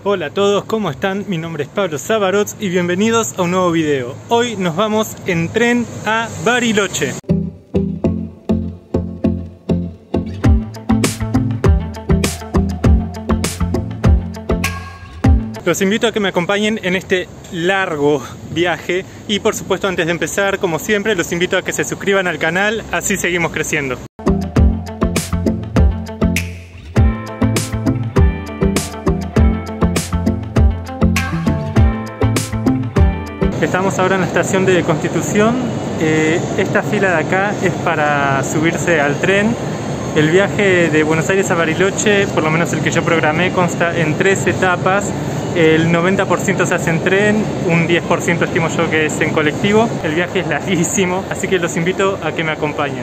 Hola a todos, ¿cómo están? Mi nombre es Pablo Sabarots y bienvenidos a un nuevo video. Hoy nos vamos en tren a Bariloche. Los invito a que me acompañen en este largo viaje y por supuesto antes de empezar, como siempre, los invito a que se suscriban al canal, así seguimos creciendo. Estamos ahora en la estación de Constitución. Esta fila de acá es para subirse al tren. El viaje de Buenos Aires a Bariloche, por lo menos el que yo programé, consta en 3 etapas. El 90% se hace en tren, un 10% estimo yo que es en colectivo. El viaje es larguísimo, así que los invito a que me acompañen.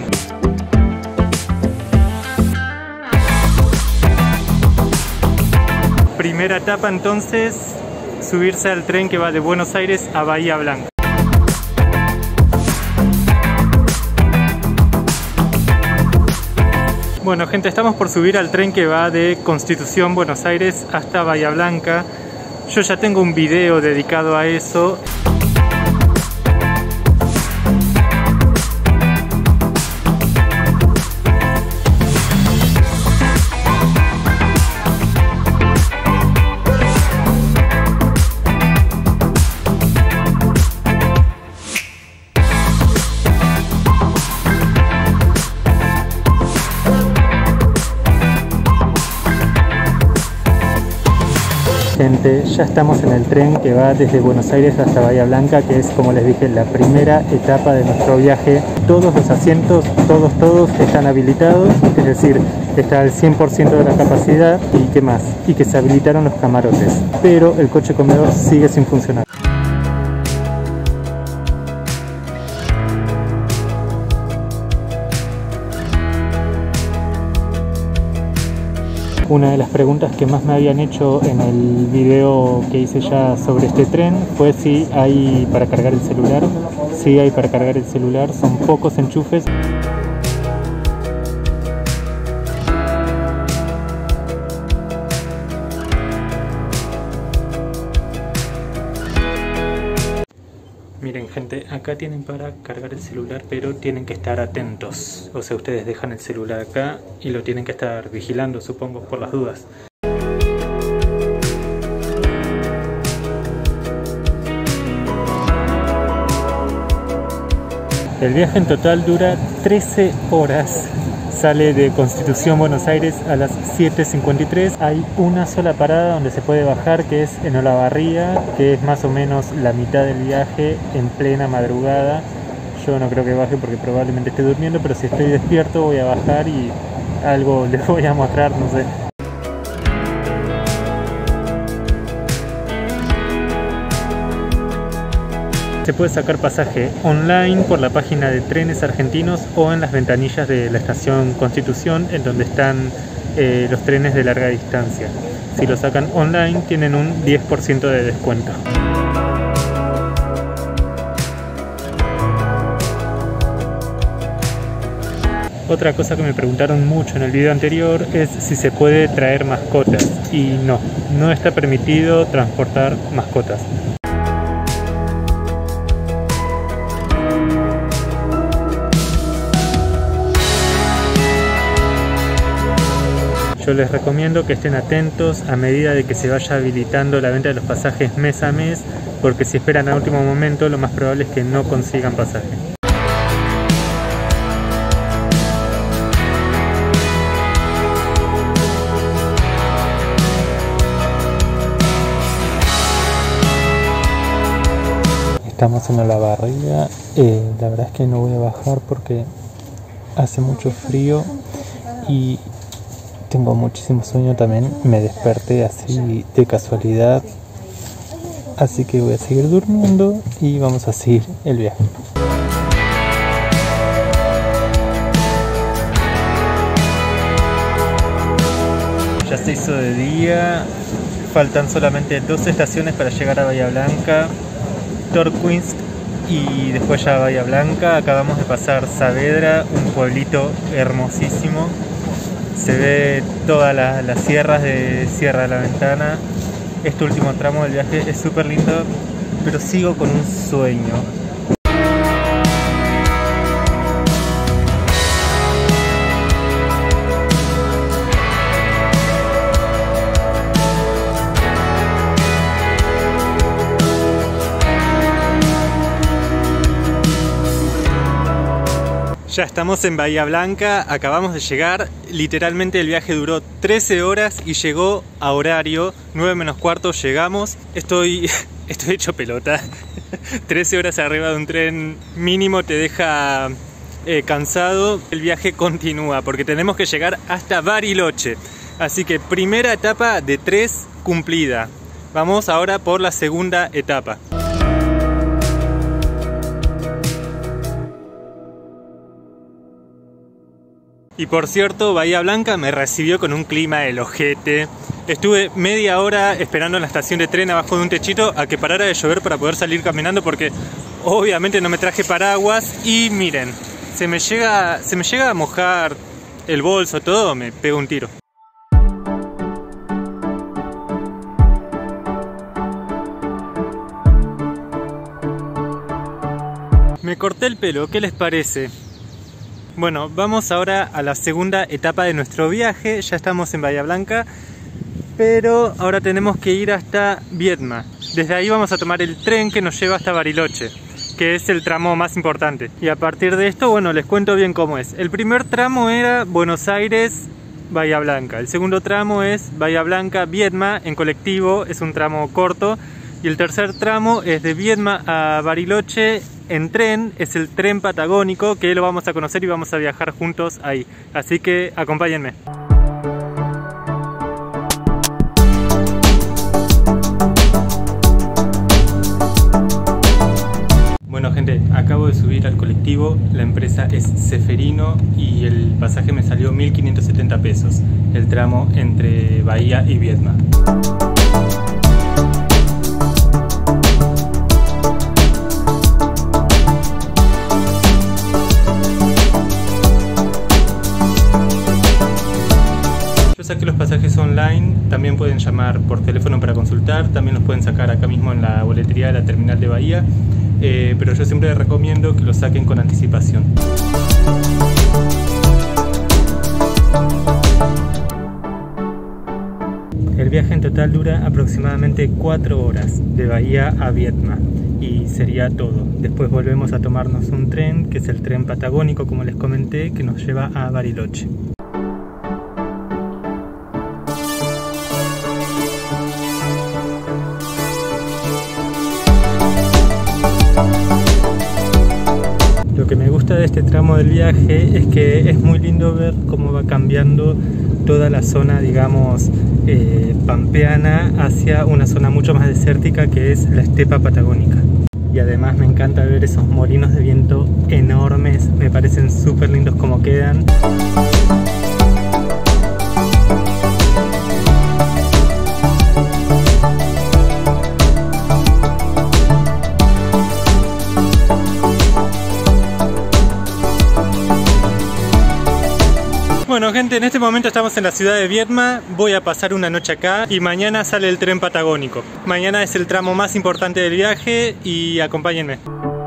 Primera etapa entonces, subirse al tren que va de Buenos Aires a Bahía Blanca. Bueno gente, estamos por subir al tren que va de Constitución, Buenos Aires hasta Bahía Blanca. Yo ya tengo un video dedicado a eso. Gente, ya estamos en el tren que va desde Buenos Aires hasta Bahía Blanca, que es, como les dije, la primera etapa de nuestro viaje. Todos los asientos, todos están habilitados, es decir, está al 100% de la capacidad. ¿Y qué más? Y que se habilitaron los camarotes, pero el coche comedor sigue sin funcionar. Una de las preguntas que más me habían hecho en el video que hice ya sobre este tren fue si hay para cargar el celular. Sí hay para cargar el celular, son pocos enchufes. Miren gente, acá tienen para cargar el celular, pero tienen que estar atentos. O sea, ustedes dejan el celular acá y lo tienen que estar vigilando, supongo, por las dudas. El viaje en total dura 13 horas. Sale de Constitución, Buenos Aires a las 7:53. Hay una sola parada donde se puede bajar, que es en Olavarría, que es más o menos la mitad del viaje, en plena madrugada. Yo no creo que baje porque probablemente esté durmiendo, pero si estoy despierto voy a bajar y algo les voy a mostrar, no sé. Se puede sacar pasaje online por la página de Trenes Argentinos o en las ventanillas de la estación Constitución, en donde están los trenes de larga distancia. Si lo sacan online tienen un 10% de descuento. Otra cosa que me preguntaron mucho en el video anterior es si se puede traer mascotas, y no está permitido transportar mascotas. Yo les recomiendo que estén atentos a medida de que se vaya habilitando la venta de los pasajes mes a mes, porque si esperan a último momento lo más probable es que no consigan pasaje. Estamos en Olavarría. La verdad es que no voy a bajar porque hace mucho frío y tengo muchísimo sueño también. Me desperté así de casualidad, así que voy a seguir durmiendo y vamos a seguir el viaje. Ya se hizo de día, faltan solamente 2 estaciones para llegar a Bahía Blanca, Torquín y después ya Bahía Blanca. Acabamos de pasar Saavedra, un pueblito hermosísimo. Se ve todas las sierras de Sierra de la Ventana. Este último tramo del viaje es súper lindo, pero sigo con un sueño. Ya estamos en Bahía Blanca, acabamos de llegar, literalmente el viaje duró 13 horas y llegó a horario, 9 menos cuarto llegamos, estoy hecho pelota, 13 horas arriba de un tren mínimo te deja cansado, el viaje continúa porque tenemos que llegar hasta Bariloche, así que primera etapa de 3 cumplida, vamos ahora por la segunda etapa. Y por cierto, Bahía Blanca me recibió con un clima del ojete. Estuve media hora esperando en la estación de tren abajo de un techito a que parara de llover para poder salir caminando porque obviamente no me traje paraguas y miren, se me llega a mojar el bolso, todo, me pego un tiro. Me corté el pelo, ¿qué les parece? Bueno, vamos ahora a la segunda etapa de nuestro viaje, ya estamos en Bahía Blanca, pero ahora tenemos que ir hasta Viedma. Desde ahí vamos a tomar el tren que nos lleva hasta Bariloche, que es el tramo más importante. Y a partir de esto, bueno, les cuento bien cómo es. El primer tramo era Buenos Aires, Bahía Blanca. El segundo tramo es Bahía Blanca, Viedma, en colectivo, es un tramo corto. Y el tercer tramo es de Viedma a Bariloche en tren, es el tren patagónico, que lo vamos a conocer y vamos a viajar juntos ahí. Así que acompáñenme. Bueno gente, acabo de subir al colectivo, la empresa es Ceferino y el pasaje me salió 1.570 pesos, el tramo entre Bahía y Viedma. Saqué los pasajes online, también pueden llamar por teléfono para consultar, también los pueden sacar acá mismo en la boletería de la terminal de Bahía, pero yo siempre les recomiendo que los saquen con anticipación. El viaje en total dura aproximadamente 4 horas de Bahía a Viedma y sería todo. Después volvemos a tomarnos un tren, que es el tren patagónico como les comenté, que nos lleva a Bariloche. Lo que me gusta de este tramo del viaje es que es muy lindo ver cómo va cambiando toda la zona, digamos, pampeana hacia una zona mucho más desértica que es la estepa patagónica. Y además me encanta ver esos molinos de viento enormes, me parecen súper lindos como quedan. Bueno gente, en este momento estamos en la ciudad de Viedma, voy a pasar una noche acá y mañana sale el tren patagónico. Mañana es el tramo más importante del viaje y acompáñenme.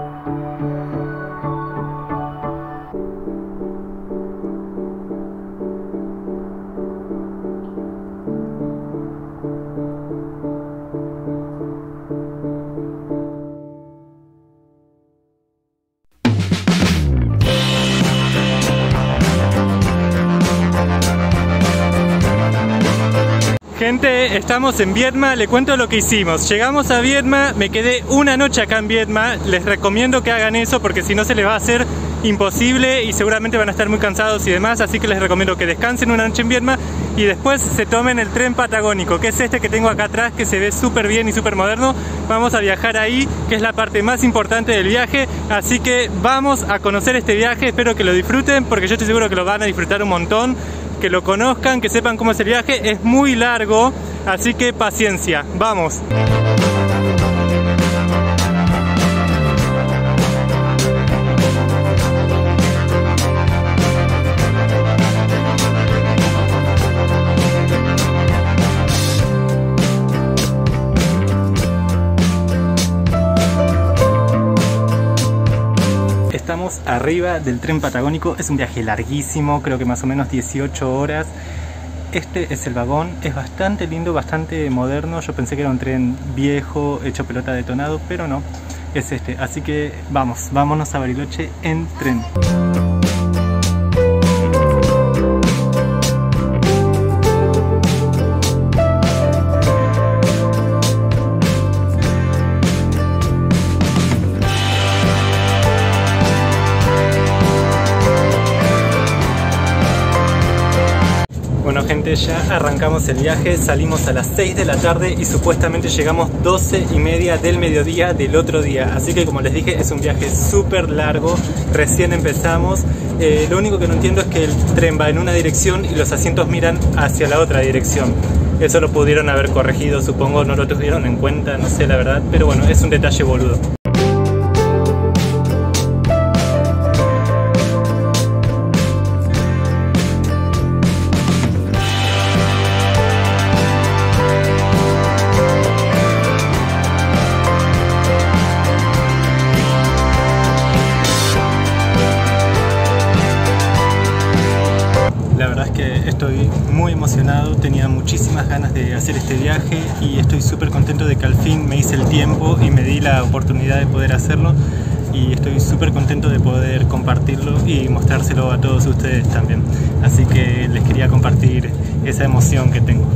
Gente, estamos en Viedma, le cuento lo que hicimos. Llegamos a Viedma, me quedé una noche acá en Viedma. Les recomiendo que hagan eso porque si no se les va a hacer imposible y seguramente van a estar muy cansados y demás. Así que les recomiendo que descansen una noche en Viedma y después se tomen el tren patagónico, que es este que tengo acá atrás, que se ve súper bien y súper moderno. Vamos a viajar ahí, que es la parte más importante del viaje. Así que vamos a conocer este viaje, espero que lo disfruten porque yo estoy seguro que lo van a disfrutar un montón. Que lo conozcan, que sepan cómo es el viaje, es muy largo, así que paciencia, vamos. estamos arriba del tren patagónico. Es un viaje larguísimo, creo que más o menos 18 horas. Este es el vagón, es bastante lindo, bastante moderno. Yo pensé que era un tren viejo, hecho pelota, detonado, pero no, es este. Así que vámonos a Bariloche en tren. Bueno gente, ya arrancamos el viaje, salimos a las 6 de la tarde y supuestamente llegamos 12:30 del mediodía del otro día. Así que como les dije, es un viaje súper largo, recién empezamos. Lo único que no entiendo es que el tren va en una dirección y los asientos miran hacia la otra dirección. Eso lo pudieron haber corregido, supongo, no lo tuvieron en cuenta, no sé la verdad, pero bueno, es un detalle boludo. Estoy muy emocionado, tenía muchísimas ganas de hacer este viaje y estoy súper contento de que al fin me hice el tiempo y me di la oportunidad de poder hacerlo, y estoy súper contento de poder compartirlo y mostrárselo a todos ustedes también. Así que les quería compartir esa emoción que tengo.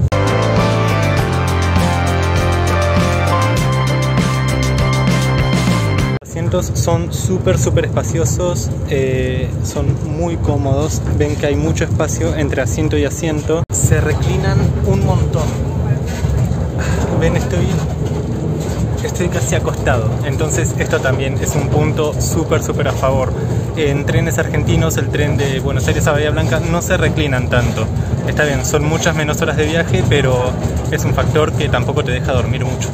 Son súper espaciosos, son muy cómodos, ven que hay mucho espacio entre asiento y asiento, se reclinan un montón. Ven, estoy casi acostado, entonces esto también es un punto súper a favor. En trenes argentinos, el tren de Buenos Aires a Bahía Blanca, no se reclinan tanto. Está bien, son muchas menos horas de viaje, pero es un factor que tampoco te deja dormir mucho.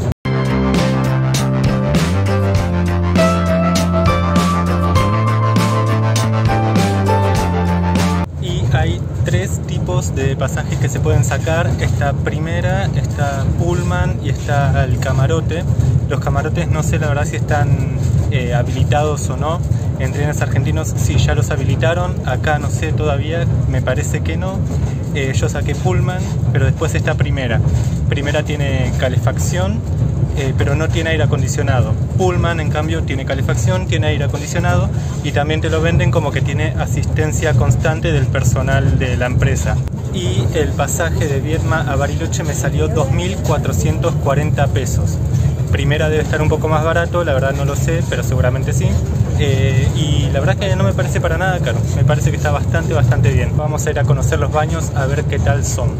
Hay tres tipos de pasajes que se pueden sacar. Esta primera, está Pullman y está el camarote. Los camarotes no sé la verdad si están habilitados o no. En trenes argentinos sí ya los habilitaron, acá no sé todavía, me parece que no. Yo saqué Pullman, pero después esta primera. Primera tiene calefacción, pero no tiene aire acondicionado. Pullman en cambio tiene calefacción, tiene aire acondicionado y también te lo venden como que tiene asistencia constante del personal de la empresa. Y el pasaje de Viedma a Bariloche me salió 2.440 pesos. Primera debe estar un poco más barato, la verdad no lo sé, pero seguramente sí. Y la verdad que no me parece para nada caro, me parece que está bastante bien. Vamos a ir a conocer los baños a ver qué tal son.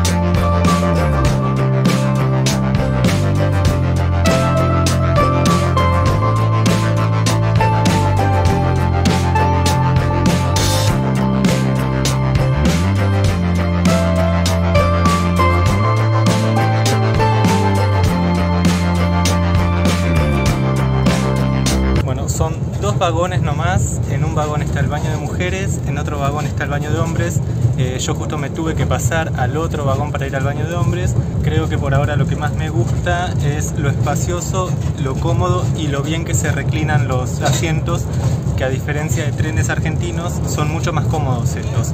Son dos vagones nomás, en un vagón está el baño de mujeres, en otro vagón está el baño de hombres. Yo justo me tuve que pasar al otro vagón para ir al baño de hombres. Creo que por ahora lo que más me gusta es lo espacioso, lo cómodo y lo bien que se reclinan los asientos, que a diferencia de trenes argentinos son mucho más cómodos estos.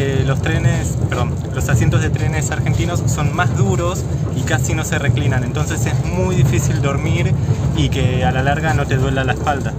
Los asientos de trenes argentinos son más duros y casi no se reclinan, entonces es muy difícil dormir y que a la larga no te duela la espalda.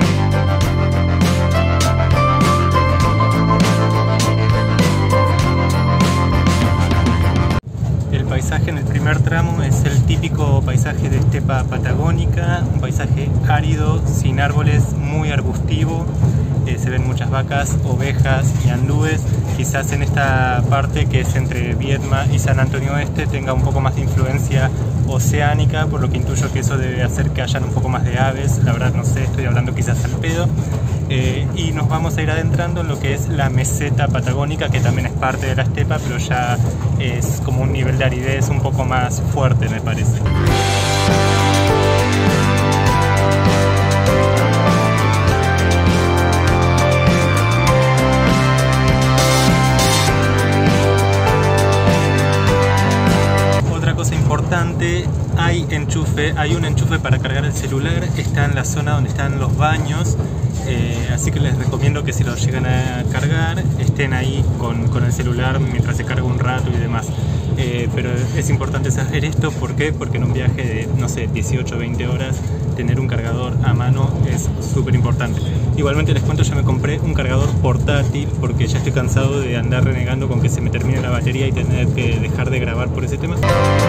El paisaje en el primer tramo es el típico paisaje de estepa patagónica, un paisaje árido, sin árboles, muy arbustivo. Se ven muchas vacas, ovejas y andúes. Quizás en esta parte que es entre Viedma y San Antonio Oeste tenga un poco más de influencia oceánica, por lo que intuyo que eso debe hacer que hayan un poco más de aves. La verdad no sé, estoy hablando quizás al pedo. Y nos vamos a ir adentrando en lo que es la meseta patagónica, que también es parte de la estepa, pero ya es como un nivel de aridez un poco más fuerte, me parece. Importante, hay un enchufe para cargar el celular, está en la zona donde están los baños. así que les recomiendo que si los llegan a cargar estén ahí con el celular mientras se carga un rato y demás. Pero es importante saber esto, ¿por qué? Porque en un viaje de, no sé, 18 o 20 horas tener un cargador a mano es súper importante. Igualmente les cuento, ya me compré un cargador portátil porque ya estoy cansado de andar renegando con que se me termine la batería y tener que dejar de grabar por ese tema.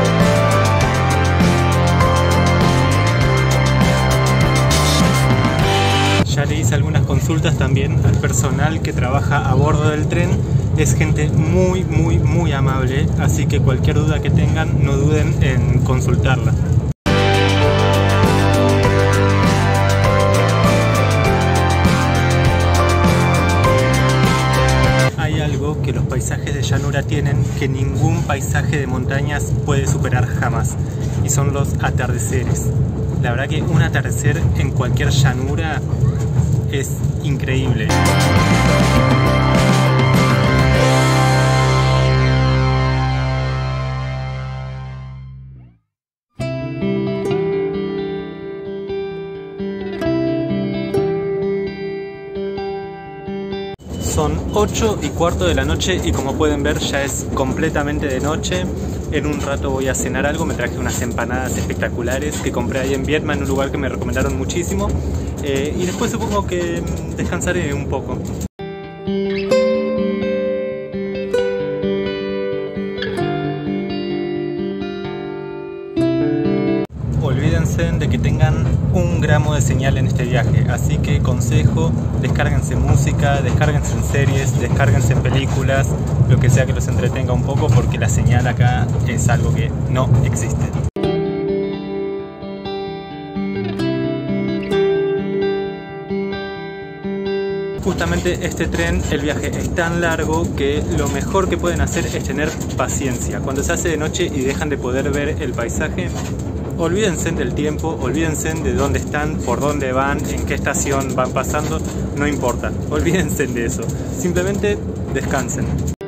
Ya le hice algunas consultas también al personal que trabaja a bordo del tren. Es gente muy amable, así que cualquier duda que tengan no duden en consultarla. Hay algo que los paisajes de llanura tienen que ningún paisaje de montañas puede superar jamás, y son los atardeceres. La verdad que un atardecer en cualquier llanura es increíble. Son 8:15 de la noche y como pueden ver ya es completamente de noche. En un rato voy a cenar algo, me traje unas empanadas espectaculares que compré ahí en Vietma, en un lugar que me recomendaron muchísimo. Y después supongo que descansaré un poco. Olvídense de que tengan 1 gramo de señal en este viaje, así que consejo, descárguense música, descárguense en series, descárguense en películas, lo que sea que los entretenga un poco, porque la señal acá es algo que no existe. Justamente este tren, el viaje es tan largo que lo mejor que pueden hacer es tener paciencia. Cuando se hace de noche y dejan de poder ver el paisaje, olvídense del tiempo, olvídense de dónde están, por dónde van, en qué estación van pasando, no importa, olvídense de eso, simplemente descansen.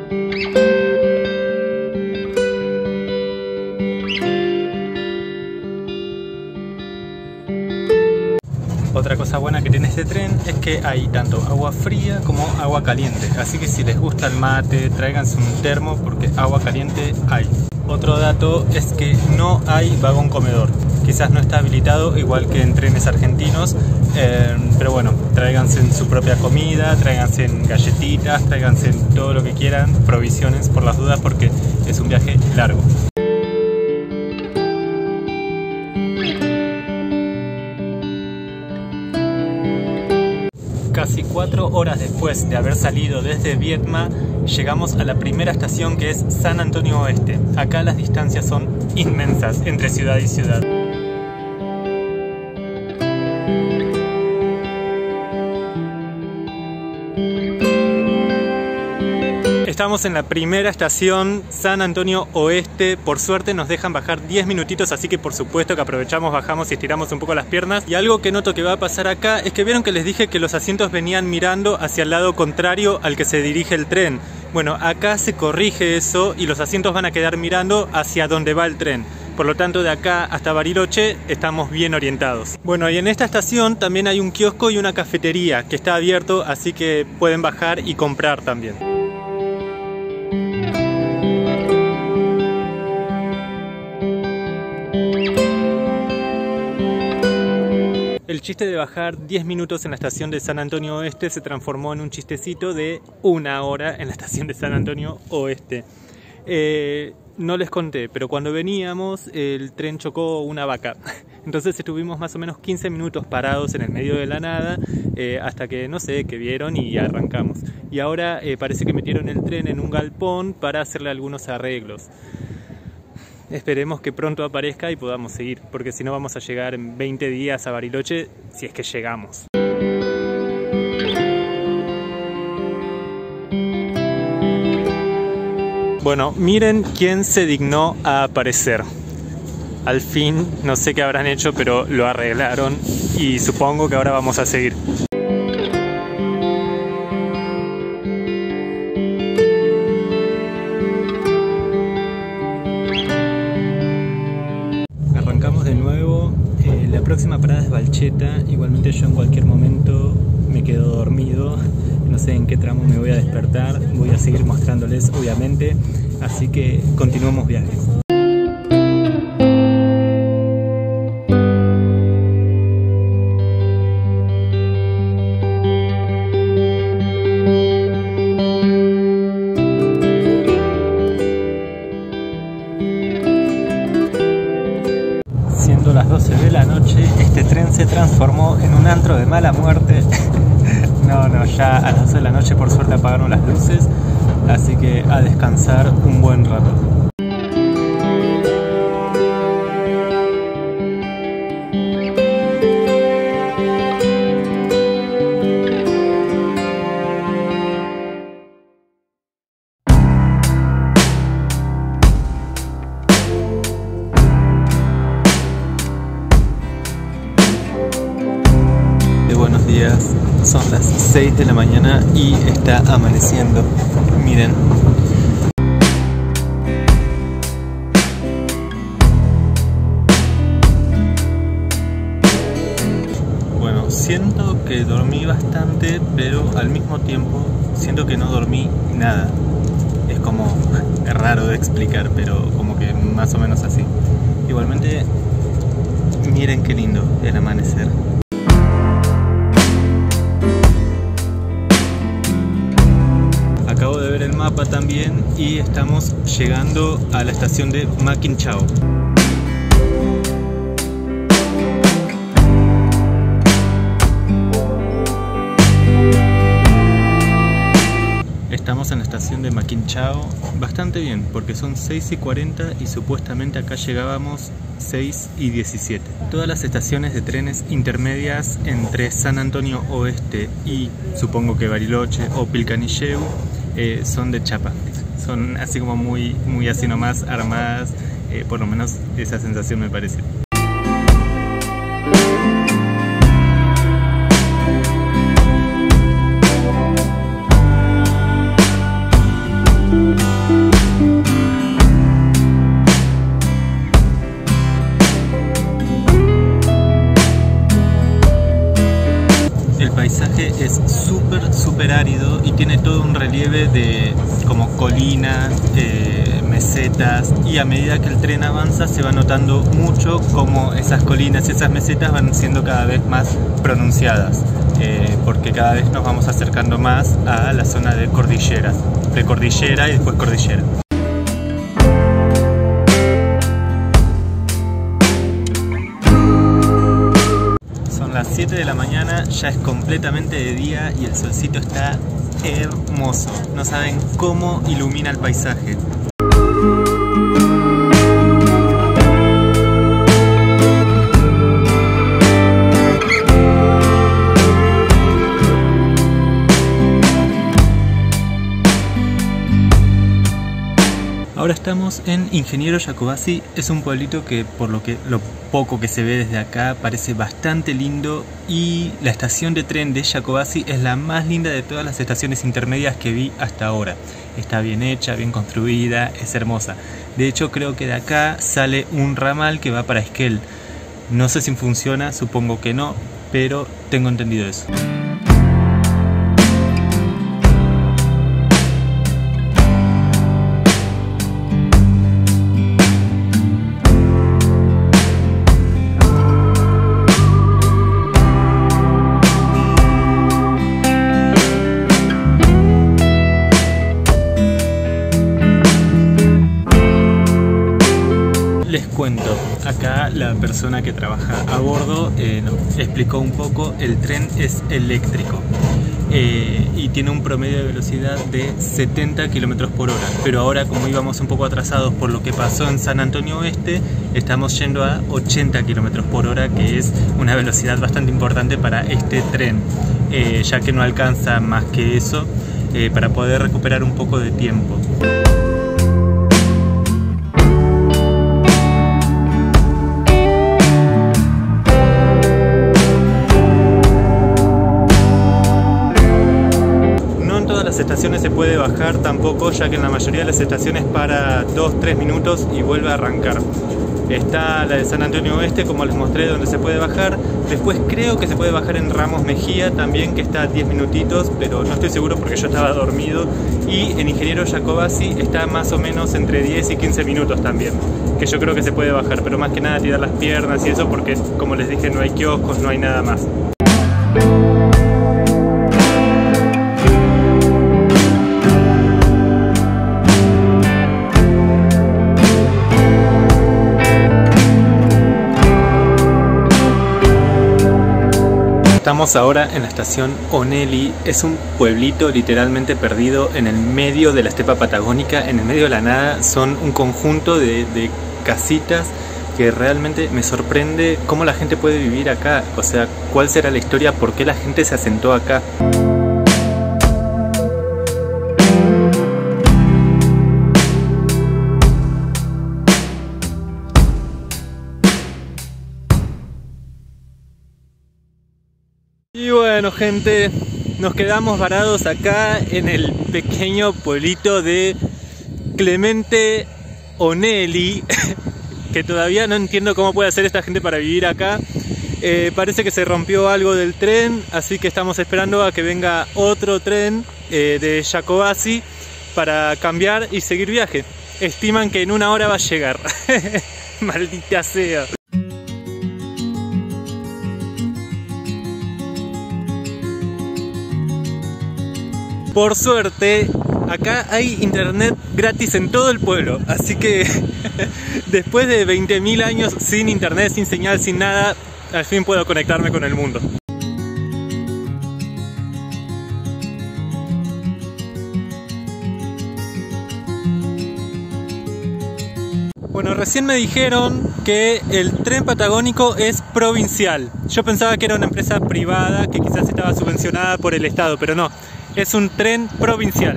Otra cosa buena que tiene este tren es que hay tanto agua fría como agua caliente, así que si les gusta el mate, tráiganse un termo porque agua caliente hay. Otro dato es que no hay vagón comedor, quizás no está habilitado igual que en trenes argentinos, pero bueno, tráiganse su propia comida, tráiganse galletitas, tráiganse todo lo que quieran, provisiones por las dudas porque es un viaje largo. Casi 4 horas después de haber salido desde Vietma, llegamos a la primera estación, que es San Antonio Oeste. Acá las distancias son inmensas entre ciudad y ciudad. Estamos en la primera estación, San Antonio Oeste. Por suerte nos dejan bajar 10 minutitos, así que por supuesto que aprovechamos, bajamos y estiramos un poco las piernas. Y algo que noto que va a pasar acá es que vieron que les dije que los asientos venían mirando hacia el lado contrario al que se dirige el tren. Bueno, acá se corrige eso y los asientos van a quedar mirando hacia donde va el tren. Por lo tanto, de acá hasta Bariloche estamos bien orientados. Bueno, y en esta estación también hay un kiosco y una cafetería que está abierto, así que pueden bajar y comprar también. El chiste de bajar 10 minutos en la estación de San Antonio Oeste se transformó en un chistecito de 1 hora en la estación de San Antonio Oeste. No les conté, pero cuando veníamos el tren chocó una vaca. Entonces estuvimos más o menos 15 minutos parados en el medio de la nada hasta que, no sé, que vieron y arrancamos. Y ahora parece que metieron el tren en un galpón para hacerle algunos arreglos. Esperemos que pronto aparezca y podamos seguir, porque si no vamos a llegar en 20 días a Bariloche, si es que llegamos. Bueno, miren quién se dignó a aparecer. Al fin, no sé qué habrán hecho, pero lo arreglaron y supongo que ahora vamos a seguir. Arrancamos de nuevo. La próxima parada es Balcheta. Igualmente yo en cualquier momento me quedo dormido. No sé en qué tramo me voy a despertar. Voy a seguir mostrándoles, obviamente. Así que continuemos viaje. Siendo las 12 de la noche, este tren se transformó en un antro de mala muerte. No, ya a las 12 de la noche por suerte apagaron las luces, así que a descansar un buen rato. Buenos días, son las 6 de la mañana y está amaneciendo. Miren. Bueno, siento que dormí bastante, pero al mismo tiempo siento que no dormí nada. Es como, es raro de explicar, pero como que más o menos así. Igualmente, miren qué lindo el amanecer. Acabo de ver el mapa también y estamos llegando a la estación de Ma Kinh Chau. Estamos en la estación de Ma Kinh Chau bastante bien porque son 6:40 y supuestamente acá llegábamos 6:17. Todas las estaciones de trenes intermedias entre San Antonio Oeste y supongo que Bariloche o Pilcanilleu son de chapa, son así como muy así nomás armadas, por lo menos esa sensación me parece. El paisaje es súper árido y tiene todo un relieve de como colinas, mesetas, y a medida que el tren avanza se va notando mucho como esas colinas y esas mesetas van siendo cada vez más pronunciadas, porque cada vez nos vamos acercando más a la zona de cordilleras, precordillera y después cordillera. Las 7 de la mañana, ya es completamente de día y el solcito está hermoso. No saben cómo ilumina el paisaje. Ahora estamos en Ingeniero Jacobacci. Es un pueblito que por lo poco que se ve desde acá parece bastante lindo, y la estación de tren de Jacobacci es la más linda de todas las estaciones intermedias que vi hasta ahora. Está bien hecha, bien construida, es hermosa. De hecho creo que de acá sale un ramal que va para Esquel. No sé si funciona, supongo que no, pero tengo entendido eso. Les cuento, acá la persona que trabaja a bordo nos explicó un poco. El tren es eléctrico y tiene un promedio de velocidad de 70 km por hora, pero ahora, como íbamos un poco atrasados por lo que pasó en San Antonio Oeste, estamos yendo a 80 km por hora, que es una velocidad bastante importante para este tren, ya que no alcanza más que eso para poder recuperar un poco de tiempo. Las estaciones se puede bajar tampoco, ya que en la mayoría de las estaciones para 2-3 minutos y vuelve a arrancar. Está la de San Antonio Oeste, como les mostré, donde se puede bajar. Después creo que se puede bajar en Ramos Mejía también, que está a 10 minutitos, pero no estoy seguro porque yo estaba dormido. Y en Ingeniero Jacobacci está más o menos entre 10 y 15 minutos también, que yo creo que se puede bajar, pero más que nada tirar las piernas y eso, porque como les dije, no hay kioscos, no hay nada más. Estamos ahora en la estación Onelli. Es un pueblito literalmente perdido en el medio de la estepa patagónica, en el medio de la nada. Son un conjunto de casitas que realmente me sorprende cómo la gente puede vivir acá. O sea, cuál será la historia, por qué la gente se asentó acá. Y bueno, gente, nos quedamos varados acá en el pequeño pueblito de Clemente Onelli, que todavía no entiendo cómo puede hacer esta gente para vivir acá. Parece que se rompió algo del tren, así que estamos esperando a que venga otro tren de Jacobacci para cambiar y seguir viaje. Estiman que en 1 hora va a llegar. Maldita sea. Por suerte, acá hay internet gratis en todo el pueblo, así que después de 20.000 años sin internet, sin señal, sin nada, al fin puedo conectarme con el mundo. Bueno, recién me dijeron que el tren patagónico es provincial. Yo pensaba que era una empresa privada que quizás estaba subvencionada por el Estado, pero no. Es un tren provincial.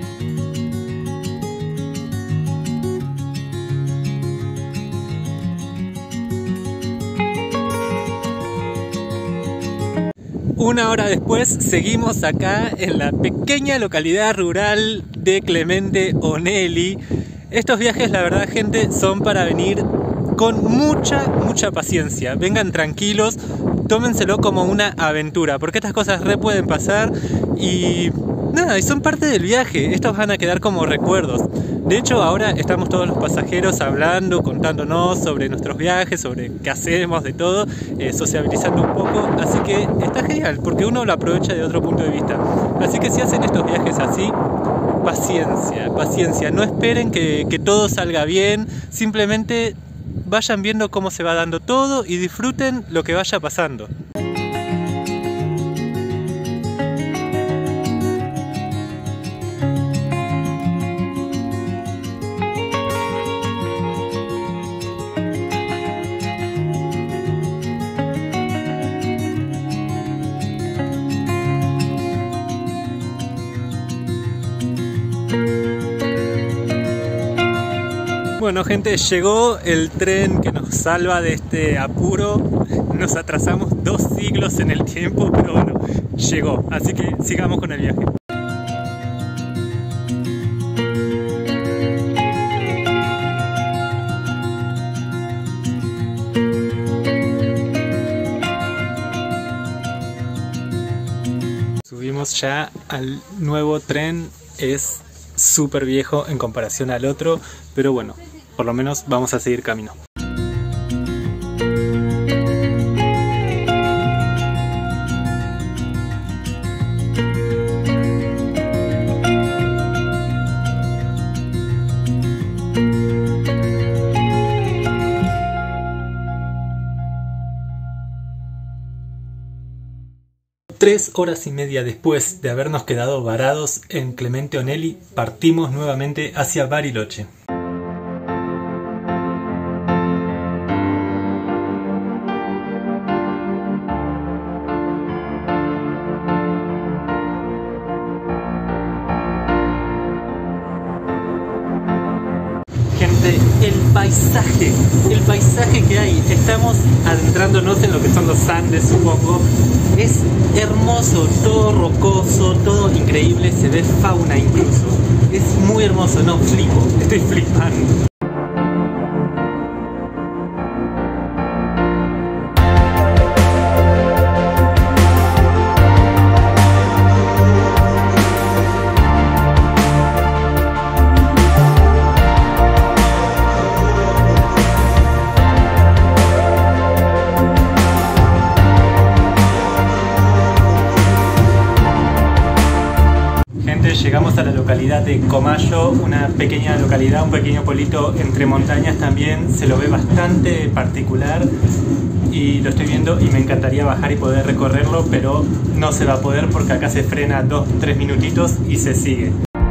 Una hora después seguimos acá en la pequeña localidad rural de Clemente Onelli. Estos viajes, la verdad, gente, son para venir con mucha paciencia. Vengan tranquilos, tómenselo como una aventura, porque estas cosas pueden pasar y nada, y son parte del viaje. Estos van a quedar como recuerdos. De hecho, ahora estamos todos los pasajeros hablando, contándonos sobre nuestros viajes, sobre qué hacemos, de todo, sociabilizando un poco. Así que está genial, porque uno lo aprovecha de otro punto de vista. Así que si hacen estos viajes así, paciencia. No esperen que todo salga bien, simplemente vayan viendo cómo se va dando todo y disfruten lo que vaya pasando. Bueno, gente, llegó el tren que nos salva de este apuro. Nos atrasamos 2 siglos en el tiempo, pero bueno, llegó. Así que sigamos con el viaje. Subimos ya al nuevo tren. Es súper viejo en comparación al otro, pero bueno, por lo menos vamos a seguir camino. Tres horas y media después de habernos quedado varados en Clemente Onelli, partimos nuevamente hacia Bariloche. Gente, el paisaje que hay, estamos adentrándonos en lo que son los Andes, supongo. Es hermoso, todo rocoso, todo increíble, se ve fauna incluso. Es muy hermoso, no, estoy flipando. localidad de Comayo, una pequeña localidad, un pequeño pueblito entre montañas también. Se lo ve bastante particular y lo estoy viendo y me encantaría bajar y poder recorrerlo, pero no se va a poder porque acá se frena 2-3 minutitos y se sigue.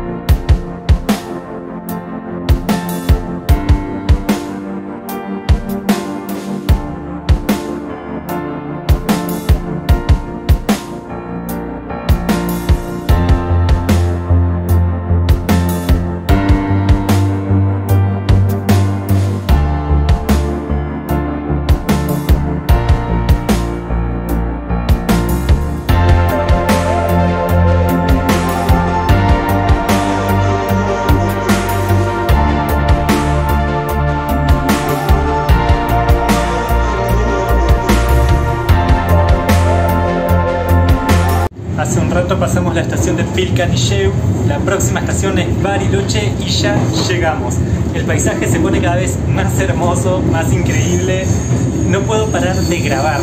Hace un rato pasamos la estación de Pilcanilleu, la próxima estación es Bariloche y ya llegamos. El paisaje se pone cada vez más hermoso, más increíble, no puedo parar de grabar.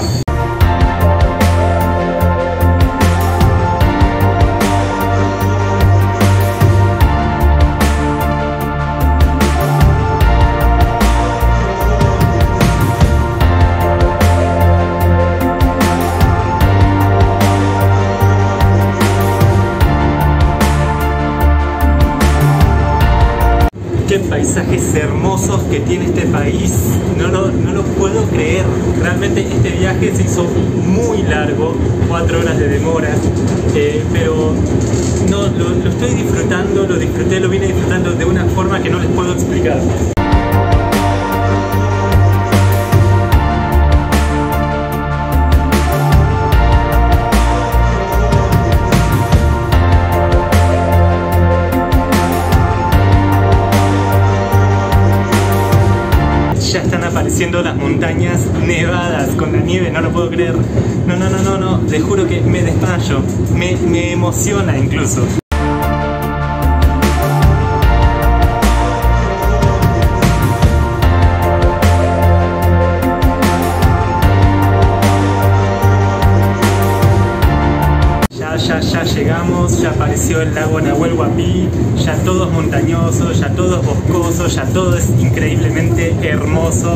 Qué paisajes hermosos que tiene este país, no lo puedo creer. Realmente este viaje se hizo muy largo, 4 horas de demora, pero no, lo estoy disfrutando, lo vine disfrutando de una forma que no les puedo explicar. Ya están apareciendo las montañas nevadas con la nieve, no lo puedo creer. No, les juro que me desmayo, me emociona incluso. Ya llegamos, ya apareció el lago Nahuel Huapi, ya todo es montañoso, ya todo es boscoso, ya todo es increíblemente hermoso.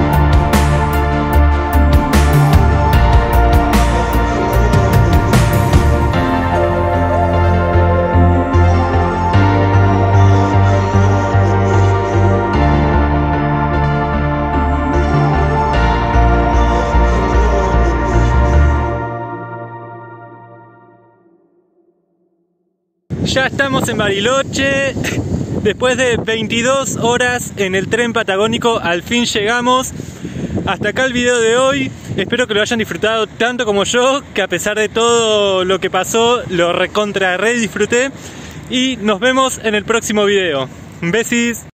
Ya estamos en Bariloche, después de 22 horas en el tren patagónico, al fin llegamos. Hasta acá el video de hoy, espero que lo hayan disfrutado tanto como yo, que a pesar de todo lo que pasó, lo recontra re disfruté. Y nos vemos en el próximo video. Besis.